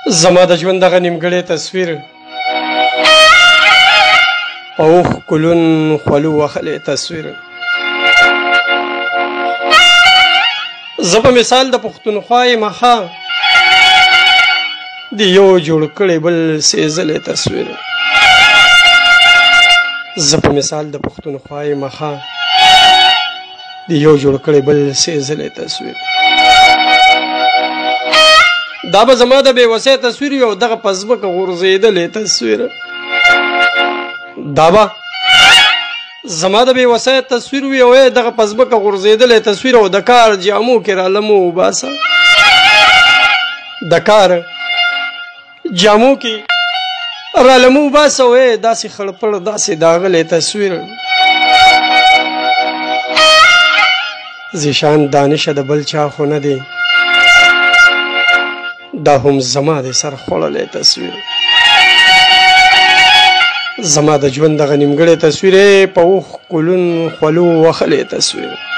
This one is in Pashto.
زما د ژوند دغه نیمګړی تصویر په اوښ کلون خولو وهلی تصویر زه په مثال د پښتونخوا یم ښه د یو جوړ کړی بل سېزلی تصویر زه په مثال د پښتونخوا یم ښه د یو جوړ کړی بل سېزلی تصویر دا به زما د بېوسۍ تصویر وي او دغه په ځمکه غورځېدلی تصویر دا به زما د بېوسۍ تصویر وي او دغه په ځمکه غورځېدلی تصویر او د کار جامو کې رالمو وباسه د کار جامو کې رالمو وباسه او داسې خړپړ داسې داغلی تصویر زیشان دانشه د بل چا خو نه دی دا هم زما د سر خوړلی تصویر زما د ژوند دغه نیمګړی تصویر په اوښ کلون خولو وهلی تصویر